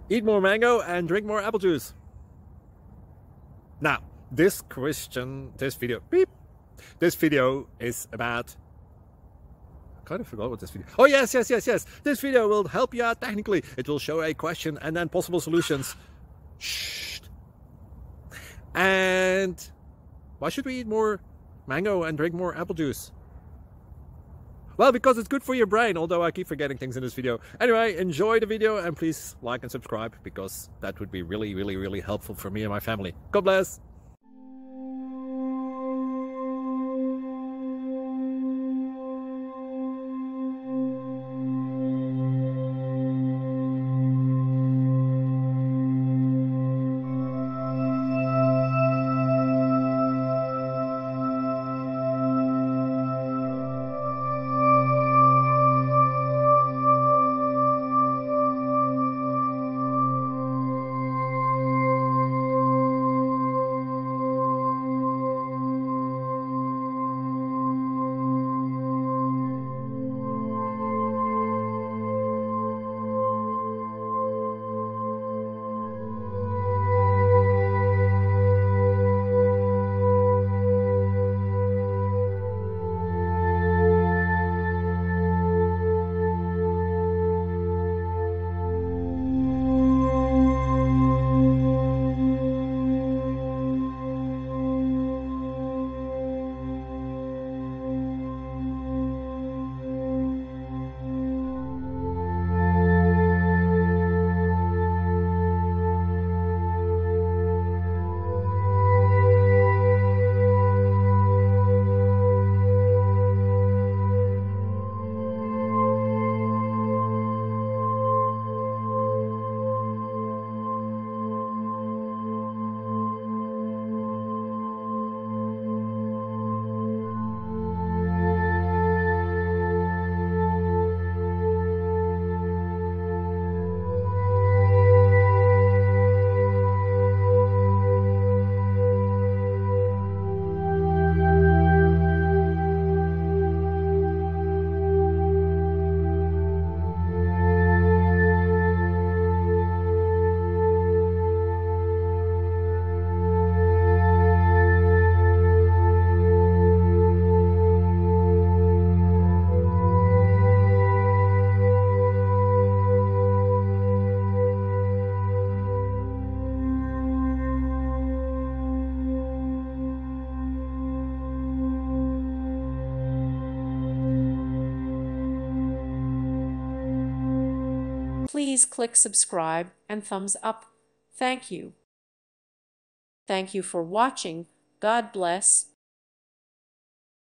Eat more mango and drink more apple juice. Now, this video is about... I kind of forgot what this video... Oh, yes. This video will help you out technically. It will show a question and then possible solutions. Shh. And why should we eat more mango and drink more apple juice? Well, because it's good for your brain, although I keep forgetting things in this video. Anyway, enjoy the video and please like and subscribe, because that would be really helpful for me and my family. God bless! Please click subscribe and thumbs up. Thank you. Thank you for watching. God bless.